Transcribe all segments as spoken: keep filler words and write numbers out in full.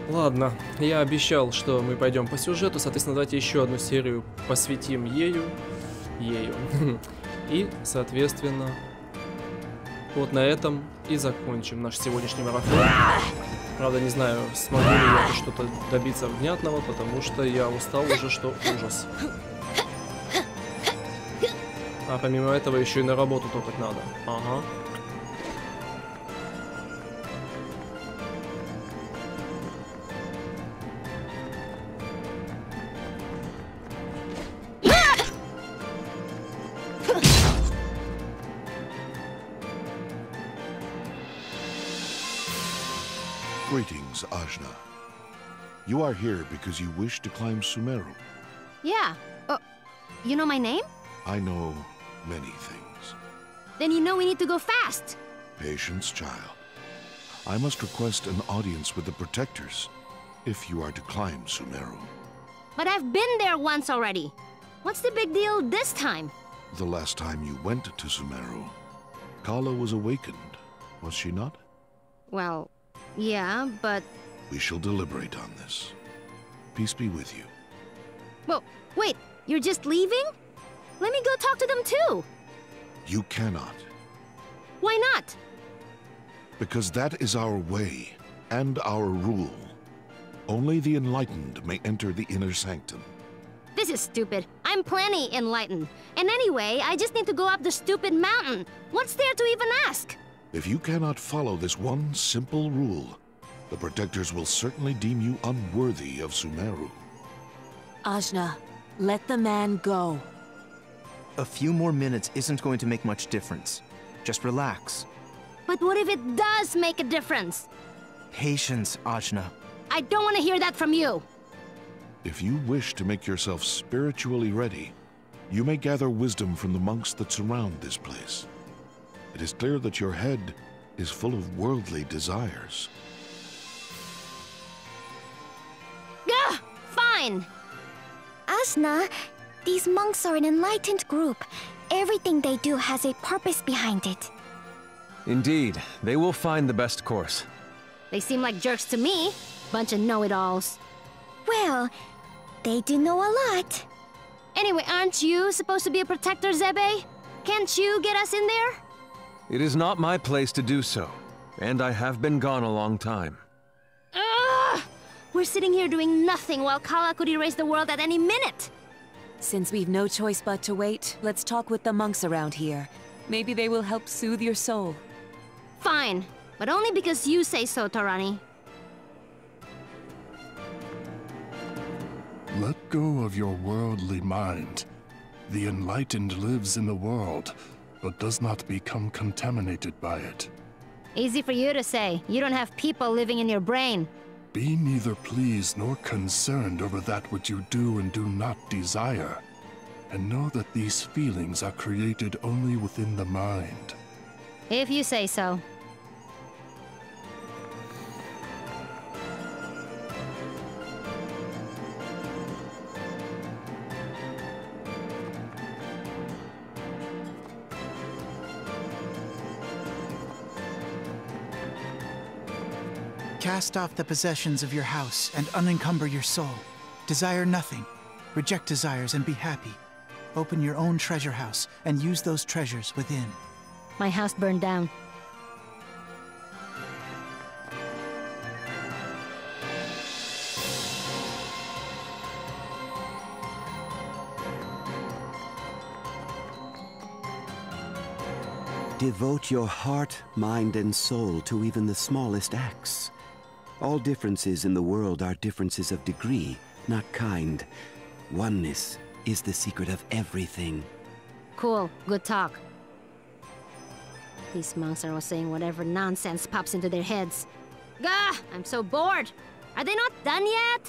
Ладно, я обещал, что мы пойдем по сюжету, соответственно, давайте еще одну серию посвятим ею. Ею. И, соответственно, вот на этом и закончим наш сегодняшний марафон. Правда, не знаю, смогу ли я что-то добиться внятного, потому что я устал уже, что ужас. А помимо этого еще и на работу топать надо. Ага. Greetings, Ajna. You are here because you wish to climb Sumeru. Yeah. Uh, you know my name? I know many things. Then you know we need to go fast. Patience, child. I must request an audience with the Protectors if you are to climb Sumeru. But I've been there once already. What's the big deal this time? The last time you went to Sumeru, Kala was awakened, was she not? Well, yeah, but... We shall deliberate on this. Peace be with you. Well, wait, you're just leaving? Let me go talk to them too. You cannot. Why not? Because that is our way, and our rule. Only the enlightened may enter the inner sanctum. This is stupid. I'm plenty enlightened. And anyway, I just need to go up the stupid mountain. What's there to even ask? If you cannot follow this one simple rule, the Protectors will certainly deem you unworthy of Sumeru. Ajna, let the man go. A few more minutes isn't going to make much difference. Just relax. But what if it does make a difference? Patience, Ajna. I don't want to hear that from you. If you wish to make yourself spiritually ready, you may gather wisdom from the monks that surround this place. It is clear that your head is full of worldly desires. Gah! Fine! Ajna, these monks are an enlightened group. Everything they do has a purpose behind it. Indeed, they will find the best course. They seem like jerks to me. Bunch of know-it-alls. Well, they do know a lot. Anyway, aren't you supposed to be a protector, Zebe? Can't you get us in there? It is not my place to do so, and I have been gone a long time. Ugh! We're sitting here doing nothing while Kala could erase the world at any minute. Since we've no choice but to wait, let's talk with the monks around here. Maybe they will help soothe your soul. Fine, but only because you say so, Torani. Let go of your worldly mind. The enlightened lives in the world, but does not become contaminated by it. Easy for you to say. You don't have people living in your brain. Be neither pleased nor concerned over that which you do and do not desire. And know that these feelings are created only within the mind. If you say so. Cast off the possessions of your house and unencumber your soul. Desire nothing. Reject desires and be happy. Open your own treasure house and use those treasures within. My house burned down. Devote your heart, mind, and soul to even the smallest acts. All differences in the world are differences of degree, not kind. Oneness is the secret of everything. Cool. Good talk. These monks are all saying whatever nonsense pops into their heads. Gah! I'm so bored. Are they not done yet?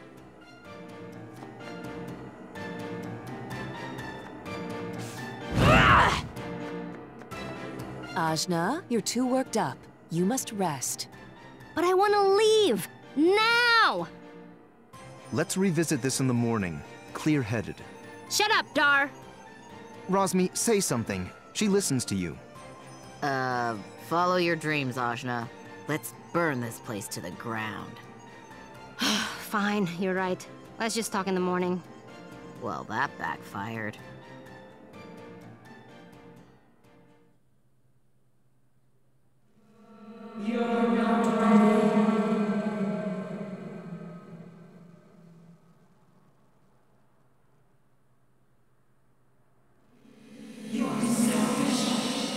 Ajna, you're too worked up. You must rest. But I want to leave! Now! Let's revisit this in the morning, clear-headed. Shut up, Dar! Rosmi, say something. She listens to you. Uh, follow your dreams, Ajna. Let's burn this place to the ground. fine, you're right. Let's just talk in the morning. Well, that backfired. You're not ready. You're selfish.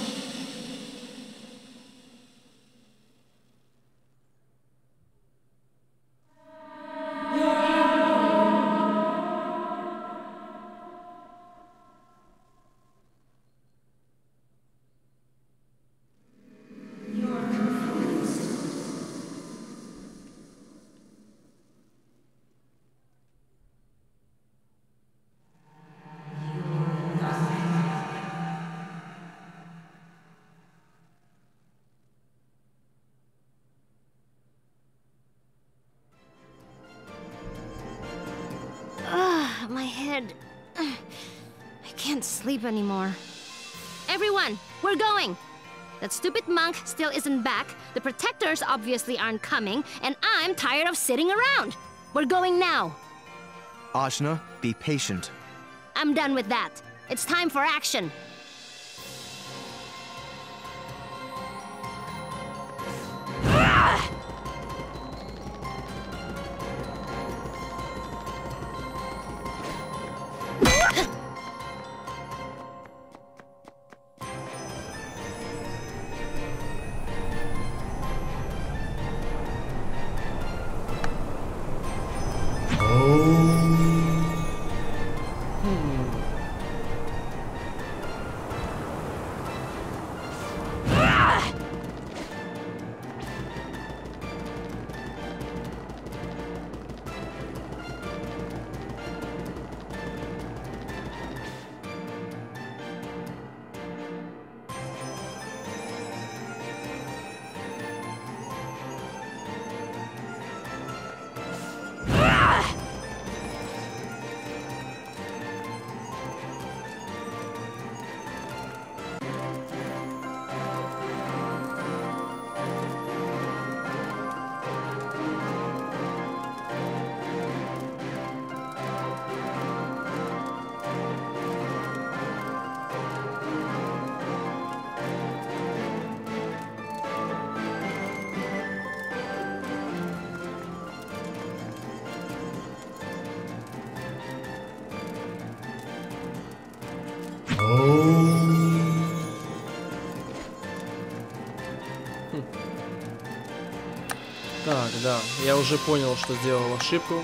My head... I can't sleep anymore. Everyone, we're going! That stupid monk still isn't back, the protectors obviously aren't coming, and I'm tired of sitting around! We're going now! Ajna, be patient. I'm done with that. It's time for action! Так, да, я уже понял, что сделал ошибку.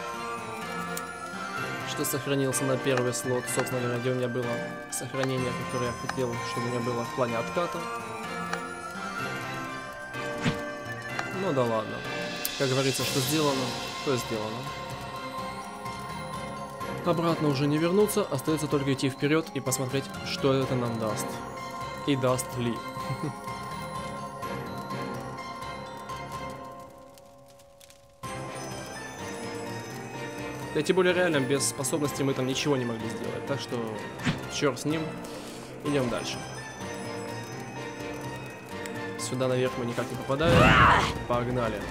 Что сохранился на первый слот, собственно говоря, где у меня было сохранение, которое я хотел, чтобы у меня было в плане отката. Ну да ладно. Как говорится, что сделано, то сделано. Обратно уже не вернуться, остается только идти вперед и посмотреть, что это нам даст. И даст ли. Да, тем более реально без способностей мы там ничего не могли сделать, так что черт с ним, идем дальше. Сюда наверх мы никак не попадаем. Погнали.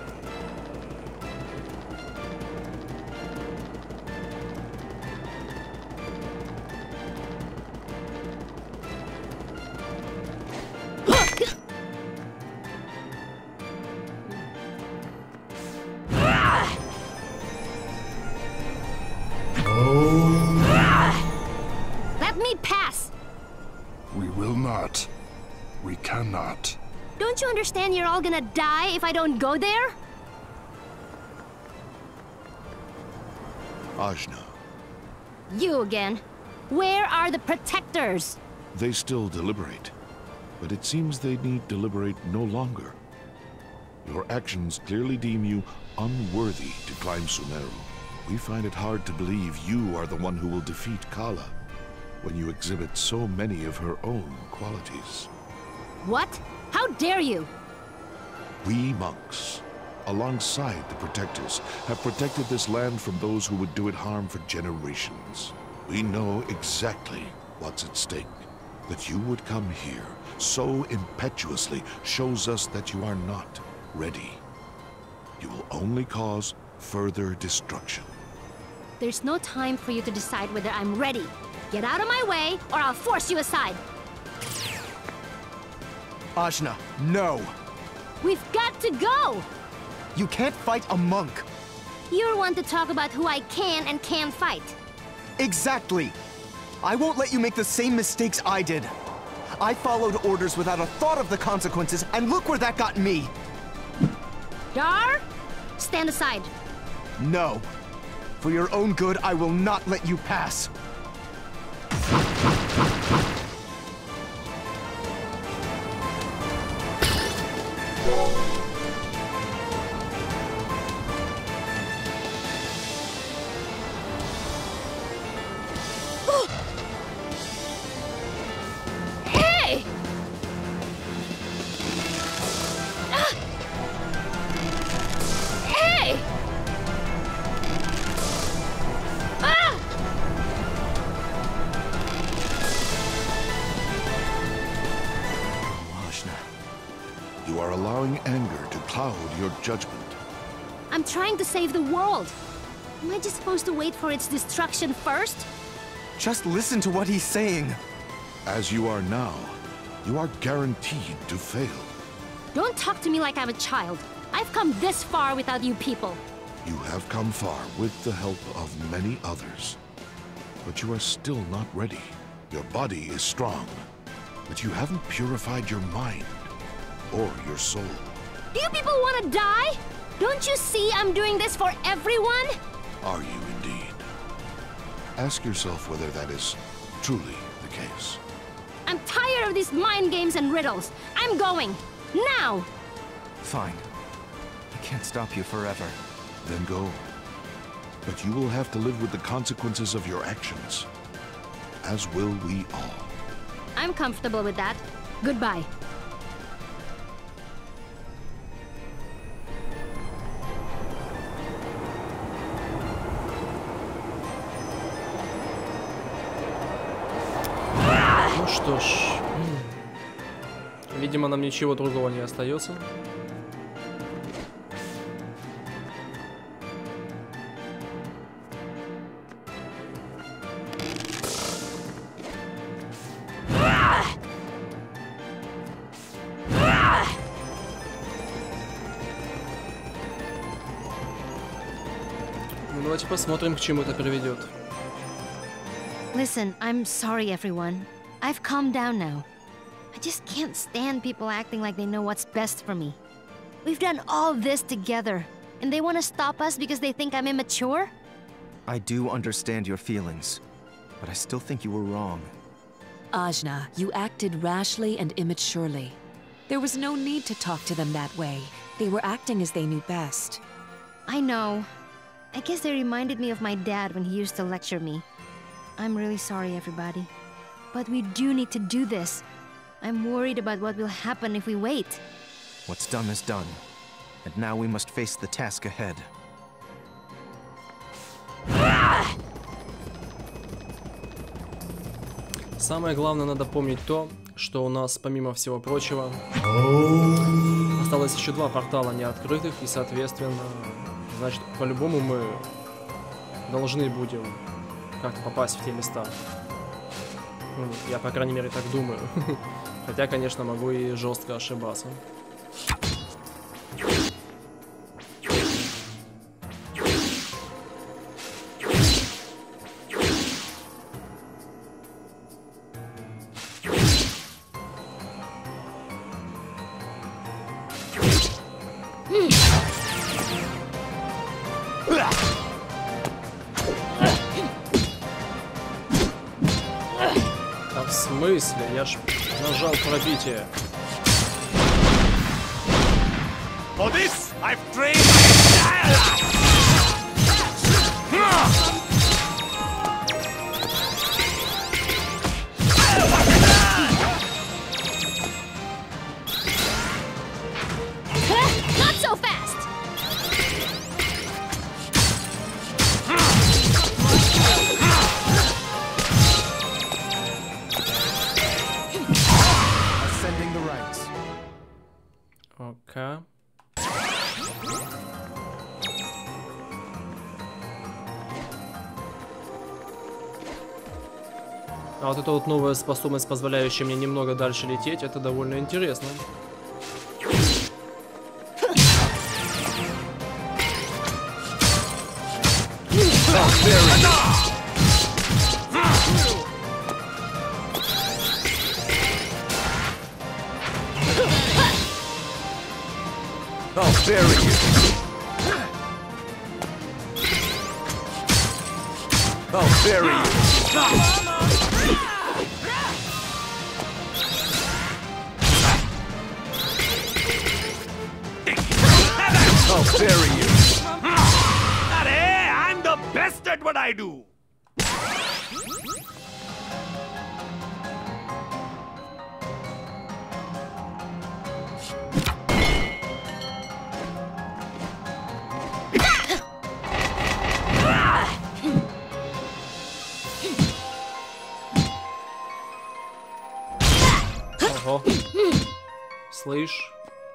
Let me pass! We will not. We cannot. Don't you understand you're all gonna die if I don't go there? Ajna, You again. Where are the protectors? they still deliberate, but it seems they need deliberate no longer. Your actions clearly deem you unworthy to climb Sumeru. We find it hard to believe you are the one who will defeat Kala, when you exhibit so many of her own qualities. What? How dare you? We monks, alongside the protectors, have protected this land from those who would do it harm for generations. We know exactly what's at stake. That you would come here so impetuously shows us that you are not ready. You will only cause further destruction. There's no time for you to decide whether I'm ready. Get out of my way, or I'll force you aside. Ajna, no! We've got to go! You can't fight a monk! You're one to talk about who I can and can't fight. Exactly! I won't let you make the same mistakes I did. I followed orders without a thought of the consequences, and look where that got me! Dar, stand aside. No. For your own good, I will not let you pass. Hey! Ah! Hey! Ah! Ajna, you are allowing anger to cloud your judgment. I'm trying to save the world. Am I just supposed to wait for its destruction first? Just listen to what he's saying. As you are now, you are guaranteed to fail. Don't talk to me like I'm a child. I've come this far without you people. You have come far with the help of many others. But you are still not ready. Your body is strong, but you haven't purified your mind or your soul. Do you people want to die? Don't you see I'm doing this for everyone? Are you indeed? Ask yourself whether that is truly the case. I'm tired of these mind games and riddles. I'm going. Now! Fine. I can't stop you forever. Then go. But you will have to live with the consequences of your actions. As will we all. I'm comfortable with that. Goodbye. Ну что ж, видимо, нам ничего другого не остается. Ну, давайте посмотрим, к чему это приведет. Listen, I'm sorry, everyone. I've calmed down now. I just can't stand people acting like they know what's best for me. We've done all this together, and they want to stop us because they think I'm immature? I do understand your feelings, but I still think you were wrong. Ajna, you acted rashly and immaturely. There was no need to talk to them that way. They were acting as they knew best. I know. I guess they reminded me of my dad when he used to lecture me. I'm really sorry, everybody. But we do need to do this. I'm worried about what will happen if we wait. What's done is done. And now we must face the task ahead. Самое главное, надо помнить то, что у нас, помимо всего прочего, осталось еще два портала неоткрытых, и, соответственно, значит, по-любому мы должны будем как-то попасть в те места. Ну, я, по крайней мере, так думаю. Хотя, конечно, могу и жестко ошибаться. В смысле? Я ж нажал пробитие. For this, I've trained my entire Not so fast! Ascending the rights. Окей. А вот эта вот новая способность, позволяющая мне немного дальше лететь, это довольно интересно. I'll bury you. I'll bury you. I'll bury you. Arey, I'm the best at what I do. Ого. Слышь?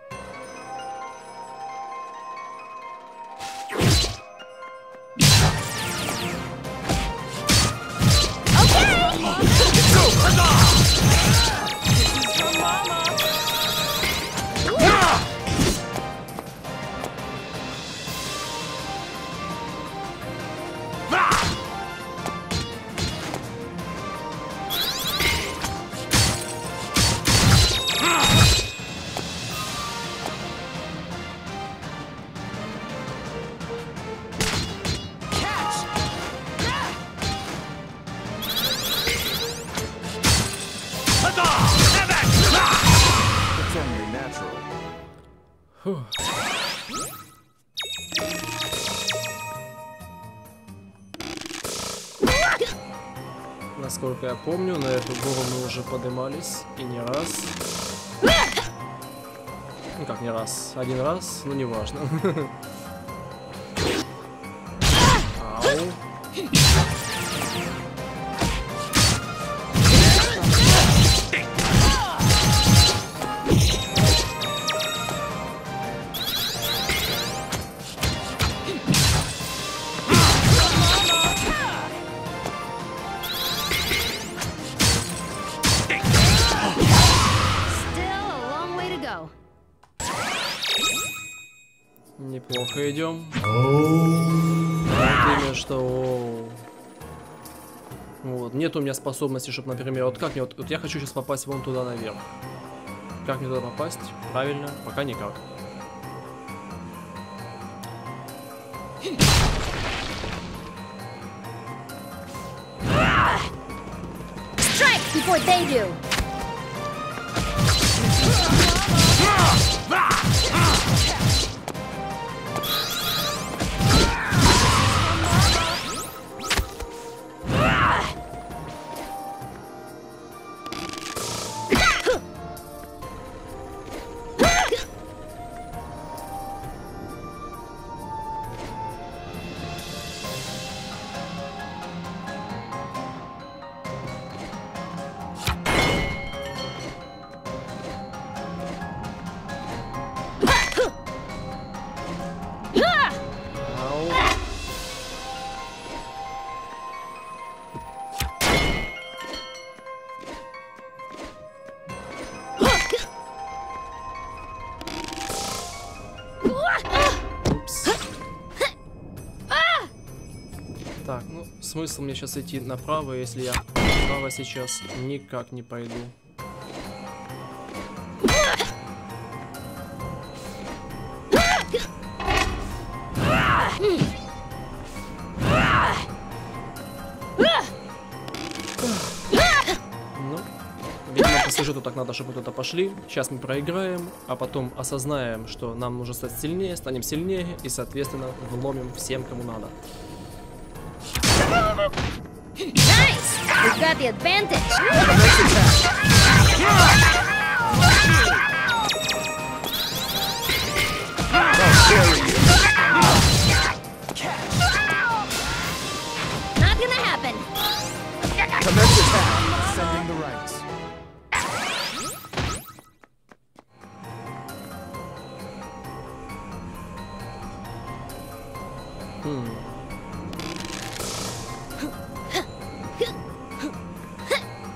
Фух. Насколько я помню, на эту гору мы уже поднимались, и не раз. Ну как не раз, один раз, ну неважно. Ау. Неплохо идем. Вот именно что. Вот. Нет у меня способности, чтобы, например, вот как мне вот, вот я хочу сейчас попасть вон туда наверх. Как мне туда попасть? Правильно, пока никак. Strike before they do. Так, ну, смысл мне сейчас идти направо, если я направо сейчас никак не пойду. Ну, видимо, по сюжету так надо, чтобы куда-то пошли. Сейчас мы проиграем, а потом осознаем, что нам нужно стать сильнее, станем сильнее и, соответственно, вломим всем, кому надо. Nice! We've got the advantage! Not gonna happen! Commence attack! Sending the rights. Hmm.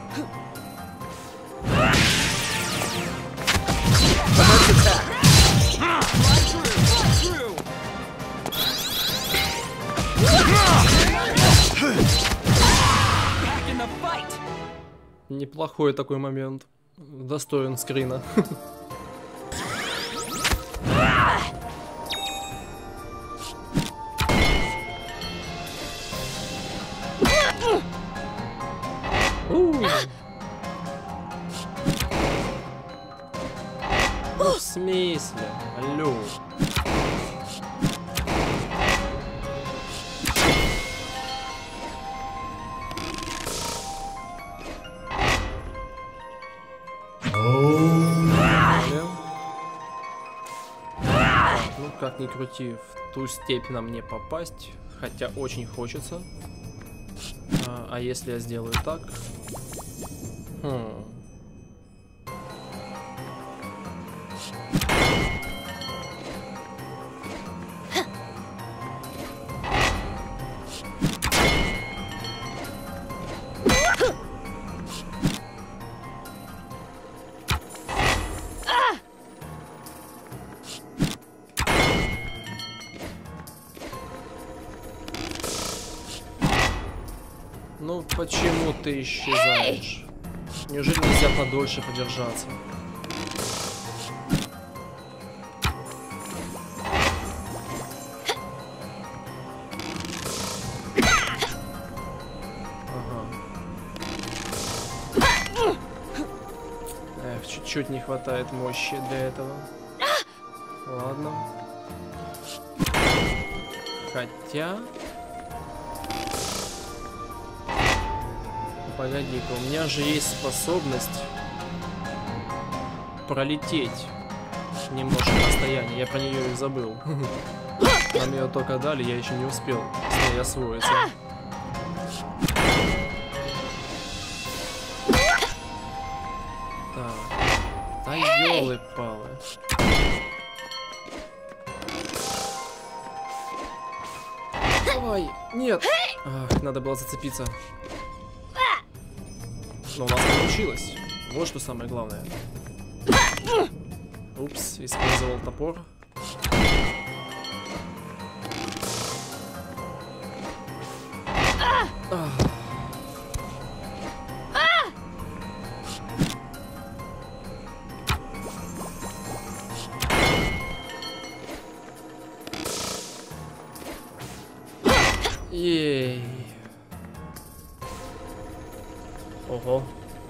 Неплохой такой момент. Достоин скрина. Ну, в смысле? Алло. Ну, как ни крути, в ту степь нам не попасть, хотя очень хочется. А, а если я сделаю так? Хм. Ну почему ты исчезаешь? Неужели нельзя подольше подержаться? Ага. Эх, чуть-чуть не хватает мощи для этого. Ладно. Хотя... Погоди-ка, у меня же есть способность пролететь немножко расстояние. Я про нее и забыл. Нам ее только дали, я еще не успел с ней освоиться. Так. Да ёлы-палы. Давай, нет. Ах, надо было зацепиться. Но у нас получилось. Вот что самое главное. Упс, использовал топор. Ах. Ей. Ого.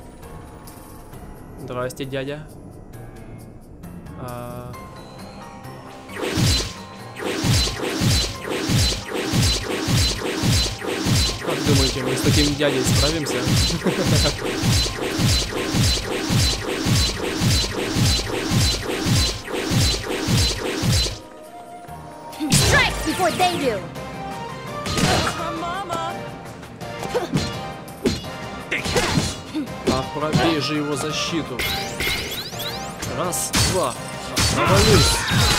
Здрасте, дядя. А... Как думаете, мы с таким дядей справимся? Strike before they do. А пробей же его защиту. Раз, два. Навались.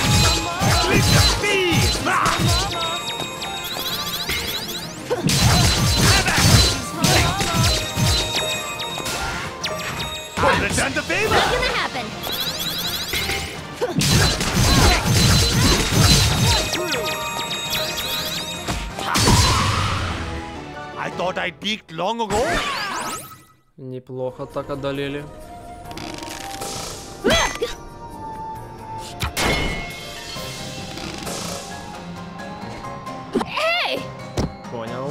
I thought I'd peaked long ago. Неплохо так одолели. Понял.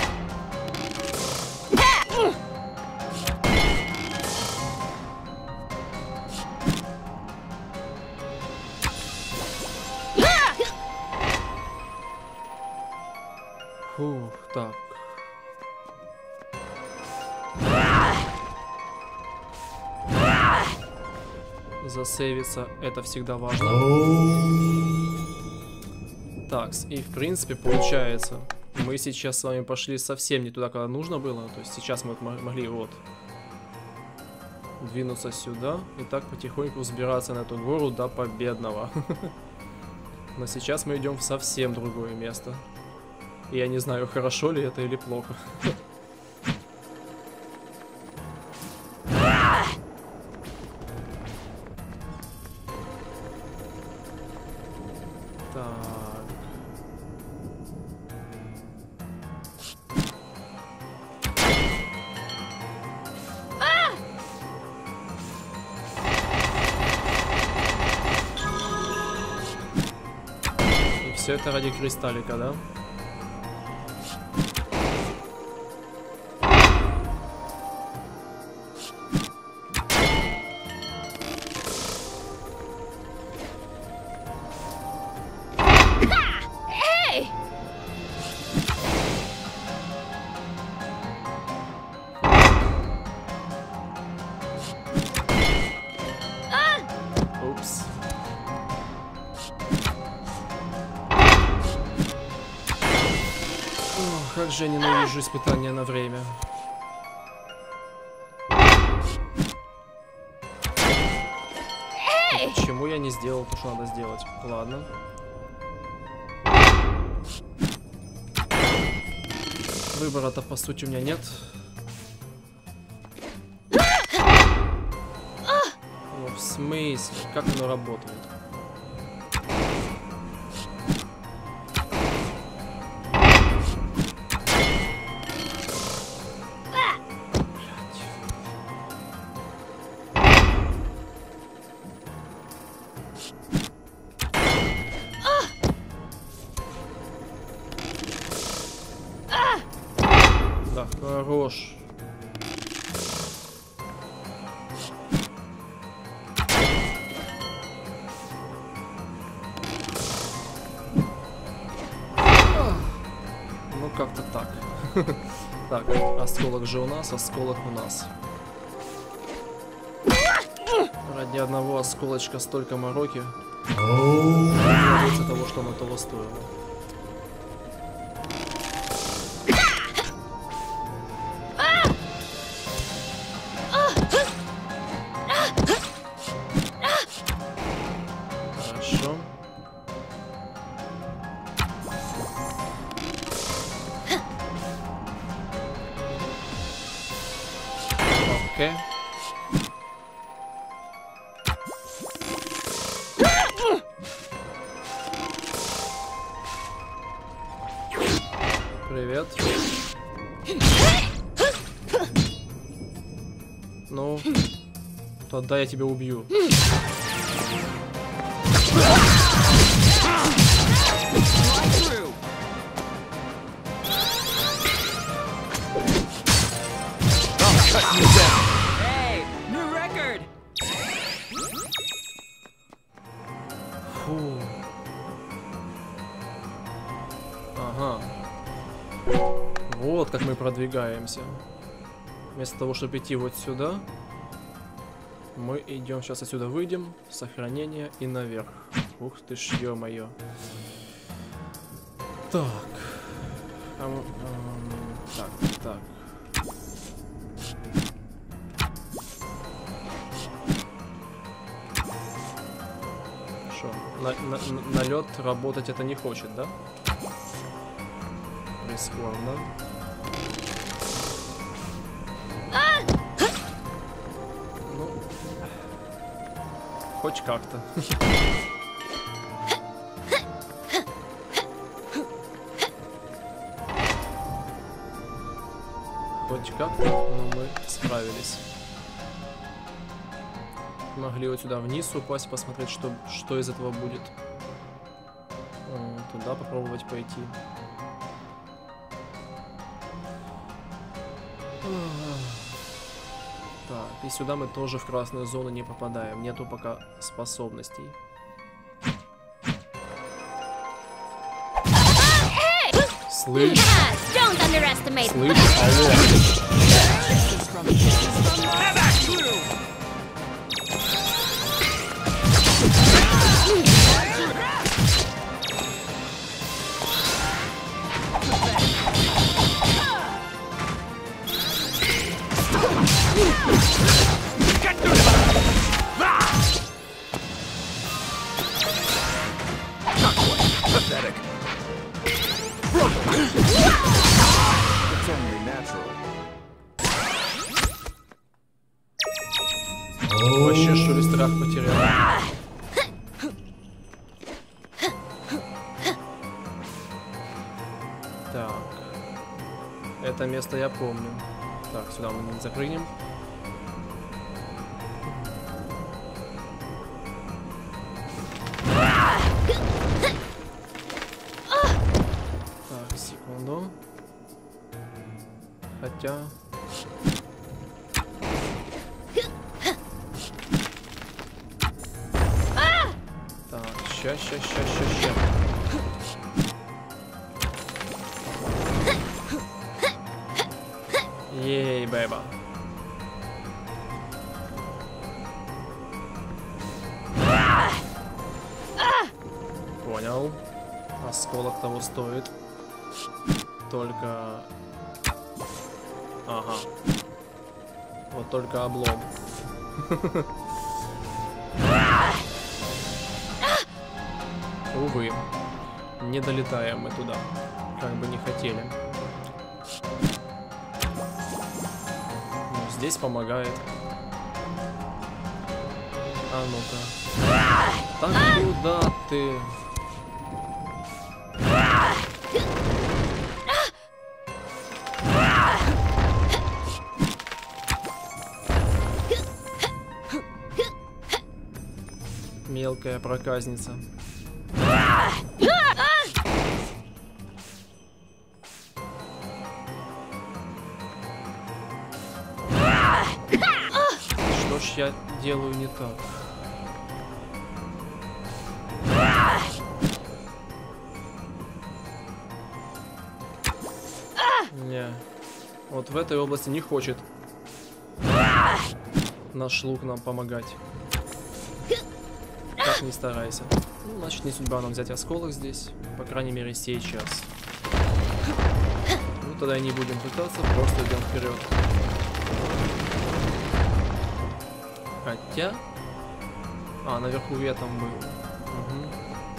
Фух, так. Засейвиться — это всегда важно. Такс, и в принципе получается, мы сейчас с вами пошли совсем не туда, куда нужно было. То есть сейчас мы могли вот двинуться сюда и так потихоньку взбираться на эту гору до победного. Но сейчас мы идем в совсем другое место. И я не знаю, хорошо ли это или плохо. все это ради кристаллика, да? Как же я ненавижу испытания на время. Почему я не сделал то, что надо сделать? Ладно. Выбора-то по сути у меня нет. Ну, в смысле? Как оно работает? Да, хорош. Ну, как-то так. Так, осколок же у нас, осколок у нас. Ради одного осколочка столько мороки. Из-за того, что оно того стоило. Хорошо. Окей. Привет. Ну, тогда я тебя убью. Фу. Ага. Вот как мы продвигаемся. Вместо того, чтобы идти вот сюда, мы идем, сейчас отсюда выйдем, сохранение и наверх. Ух ты ж, ё-моё. Так. Ам, ам, так, так. Шо, на, на, на лед работать это не хочет, да? Прискорбно. Ну, хоть как-то. Хоть как-то, но мы справились. Могли вот сюда вниз упасть, посмотреть, что, что из этого будет. О, туда попробовать пойти. Так, и сюда мы тоже в красную зону не попадаем. Нету пока способностей. Слышь? Слышь? Алло. Pathetic. It's only natural. Вообще, что ли, страх потерял? Так. Это место я помню. Так, сюда мы не запрыгнем. Хотя... Так, ща, ща, ща, ща, ща. Ей, бэба. Понял. Осколок того стоит. Только... Ага. Вот только облом. Увы. Не долетаем мы туда. Как бы не хотели. Ну, здесь помогает. А ну-ка. Так куда ты? Мелкая проказница. Что ж я делаю не так? Не. Вот в этой области не хочет наш лук нам помогать. Как ни старайся. Ну, значит, не судьба нам взять осколок здесь. По крайней мере, сейчас. Ну, тогда и не будем пытаться, просто идем вперед. Хотя... А, наверху ветом был. Угу.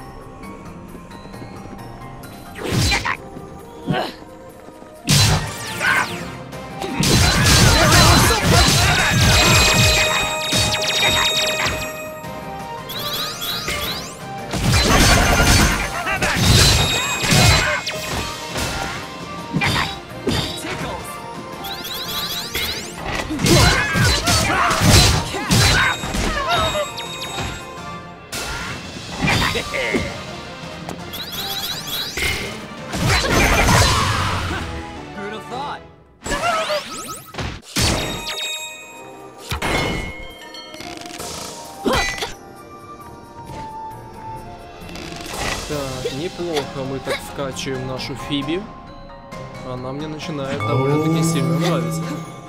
Так, неплохо мы так вкачиваем нашу Фиби. Она мне начинает довольно-таки сильно нравиться.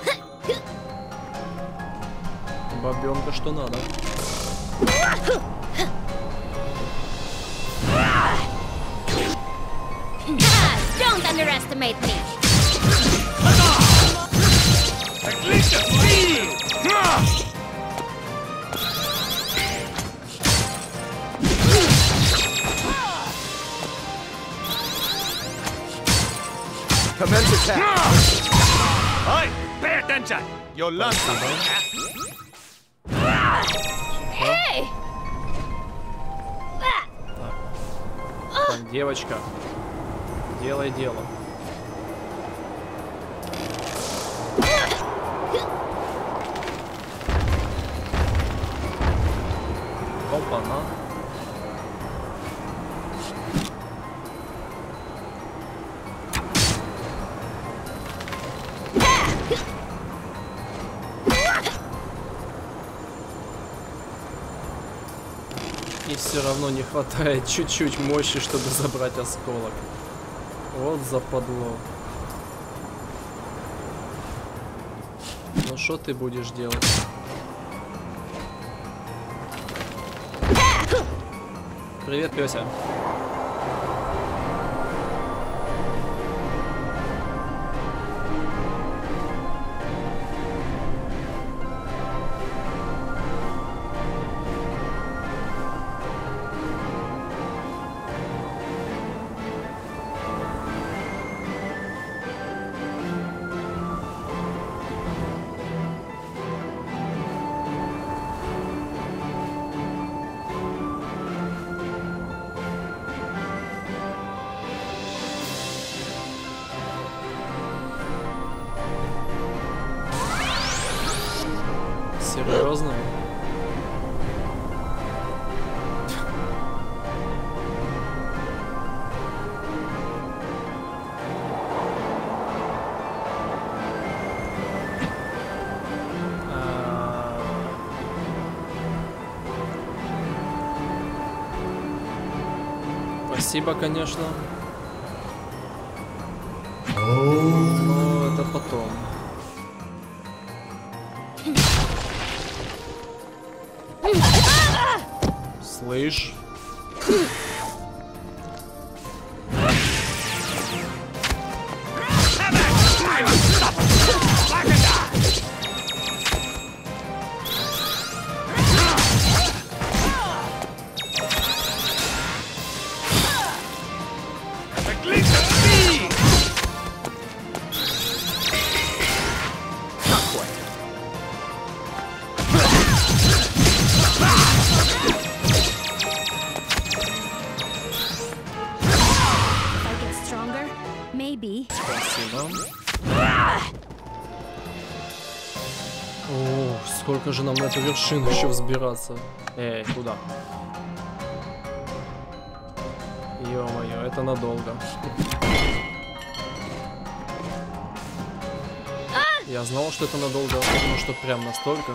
Бабенка что надо. Don't underestimate me. Commence attack. Hey, pay attention. You'll learn something. Hey! Так, девочка, делай дело. Опа-на. И все равно не хватает чуть-чуть мощи, чтобы забрать осколок. Вот западло. Ну что ты будешь делать? Привет, Пёся. Спасибо, конечно. Но это потом. Слышь? О, сколько же нам на эту вершину еще взбираться? Эй, куда? Ё-моё, это надолго. Я знал, что это надолго, потому что прям настолько.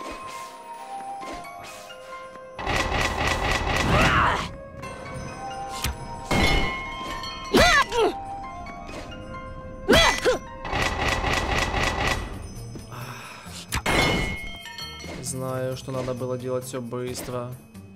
Знаю, что надо было делать все быстро.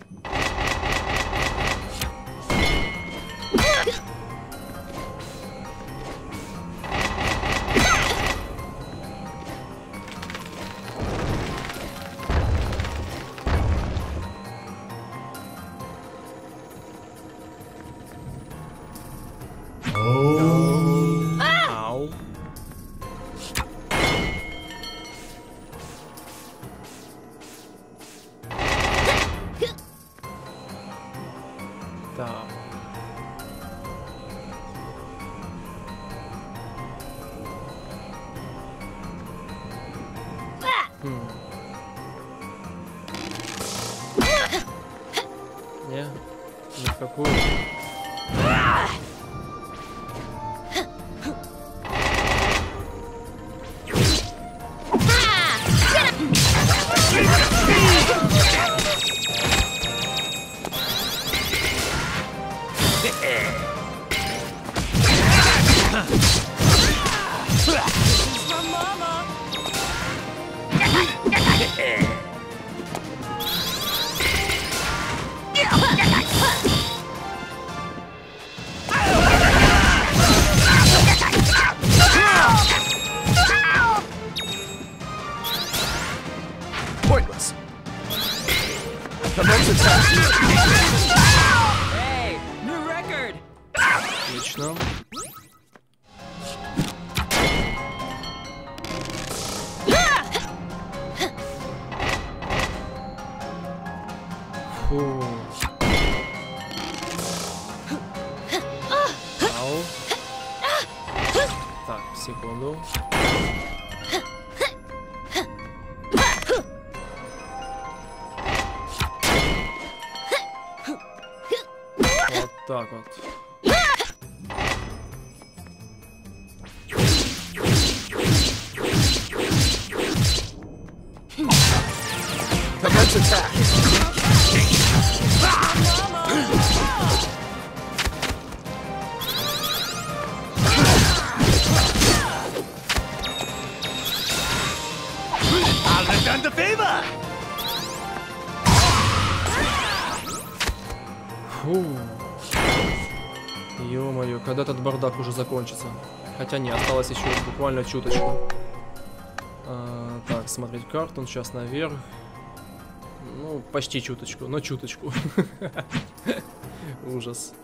Ау. Так. Хм. Не, ни в какую. Pointless. Hey, new record. Отлично. Фу. Ау. Так, секунду. Вот так вот. Commence attack. I'll return the favor. Фу. Ё-моё, когда этот бардак уже закончится? Хотя не, осталось еще буквально чуточку. А, так, смотреть карту, он сейчас наверх. Ну, почти чуточку, но чуточку. Ужас.